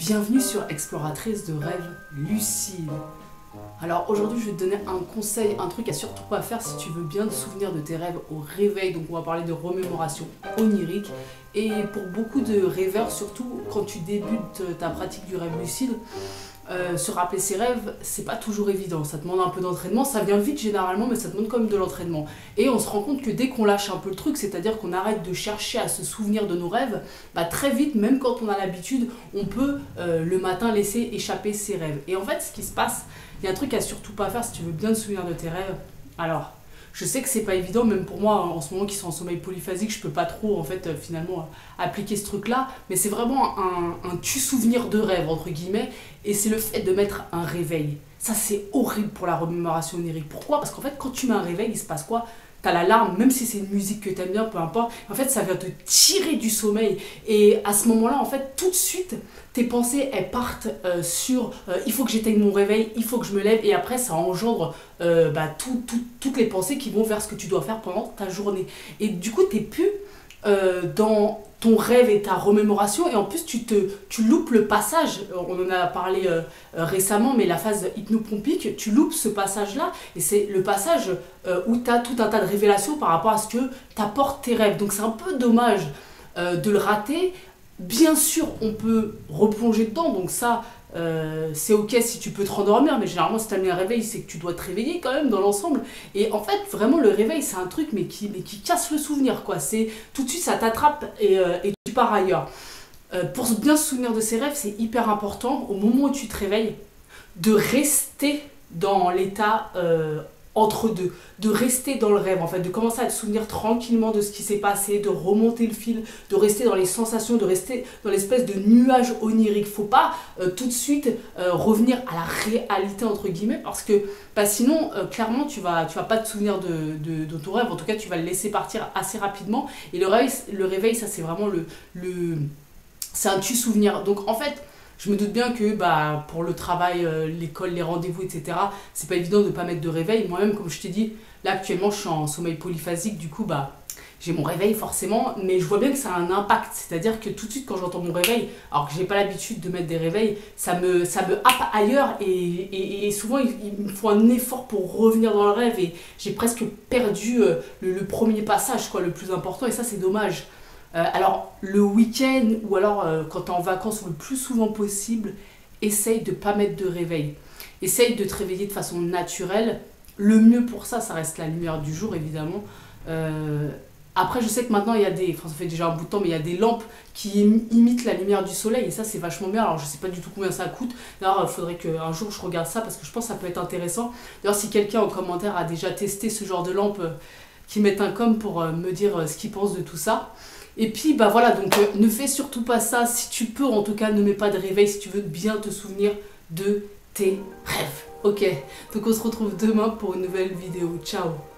Bienvenue sur Exploratrice de rêves lucides. Alors aujourd'hui je vais te donner un conseil, un truc à surtout pas faire si tu veux bien te souvenir de tes rêves au réveil. Donc on va parler de remémoration onirique. Et pour beaucoup de rêveurs, surtout quand tu débutes ta pratique du rêve lucide, se rappeler ses rêves, c'est pas toujours évident. Ça demande un peu d'entraînement, ça vient vite généralement, mais ça demande quand même de l'entraînement. Et on se rend compte que dès qu'on lâche un peu le truc, c'est-à-dire qu'on arrête de chercher à se souvenir de nos rêves, bah très vite, même quand on a l'habitude, on peut le matin laisser échapper ses rêves. Et en fait, ce qui se passe, il y a un truc à surtout pas faire si tu veux bien te souvenir de tes rêves. Alors, je sais que c'est pas évident, même pour moi en ce moment qui suis en sommeil polyphasique, je peux pas trop en fait finalement appliquer ce truc là, mais c'est vraiment un tu-souvenir de rêve entre guillemets, et c'est le fait de mettre un réveil. Ça c'est horrible pour la remémoration onirique. Pourquoi? Parce qu'en fait quand tu mets un réveil, il se passe quoi? T'as l'alarme, même si c'est une musique que t'aimes bien, peu importe, en fait ça vient te tirer du sommeil, et à ce moment là en fait tout de suite tes pensées elles partent sur il faut que j'éteigne mon réveil, il faut que je me lève, et après ça engendre toutes les pensées qui vont vers ce que tu dois faire pendant ta journée. Et du coup t'es plus dans ton rêve et ta remémoration, et en plus tu loupes le passage, on en a parlé récemment, mais la phase hypnopompique, tu loupes ce passage là, et c'est le passage où tu as tout un tas de révélations par rapport à ce que t'apportent tes rêves. Donc c'est un peu dommage de le rater. Bien sûr on peut replonger dedans, donc ça c'est ok si tu peux te rendormir, mais généralement si tu as mis un réveil, c'est que tu dois te réveiller quand même dans l'ensemble. Et en fait vraiment le réveil c'est un truc mais qui casse le souvenir quoi. C'est tout de suite ça t'attrape et tu pars ailleurs. Pour bien se souvenir de ses rêves, c'est hyper important au moment où tu te réveilles de rester dans l'état entre deux, de rester dans le rêve en fait, de commencer à te souvenir tranquillement de ce qui s'est passé, de remonter le fil, de rester dans les sensations, de rester dans l'espèce de nuage onirique. Faut pas tout de suite revenir à la réalité entre guillemets, parce que sinon clairement tu vas pas te souvenir de ton rêve. En tout cas tu vas le laisser partir assez rapidement, et le réveil ça c'est vraiment c'est un tu-souvenir. Donc en fait je me doute bien que pour le travail, l'école, les rendez-vous, etc., c'est pas évident de pas mettre de réveil. Moi-même, comme je t'ai dit, là actuellement je suis en sommeil polyphasique, du coup j'ai mon réveil forcément, mais je vois bien que ça a un impact. C'est-à-dire que tout de suite quand j'entends mon réveil, alors que j'ai pas l'habitude de mettre des réveils, ça me happe ailleurs, et souvent il me faut un effort pour revenir dans le rêve, et j'ai presque perdu le premier passage, quoi, le plus important, et ça c'est dommage. Alors le week-end ou alors quand tu es en vacances, ou le plus souvent possible, essaye de ne pas mettre de réveil. Essaye de te réveiller de façon naturelle. Le mieux pour ça, ça reste la lumière du jour évidemment. Après je sais que maintenant il y a ça fait déjà un bout de temps, mais il y a des lampes qui imitent la lumière du soleil, et ça c'est vachement bien. Alors je sais pas du tout combien ça coûte. D'ailleurs il faudrait qu'un jour je regarde ça, parce que je pense que ça peut être intéressant. D'ailleurs si quelqu'un en commentaire a déjà testé ce genre de lampe, qui mettent un com pour me dire ce qu'ils pensent de tout ça. Et puis voilà, donc ne fais surtout pas ça. Si tu peux, en tout cas ne mets pas de réveil si tu veux bien te souvenir de tes rêves. Ok, donc on se retrouve demain pour une nouvelle vidéo. Ciao.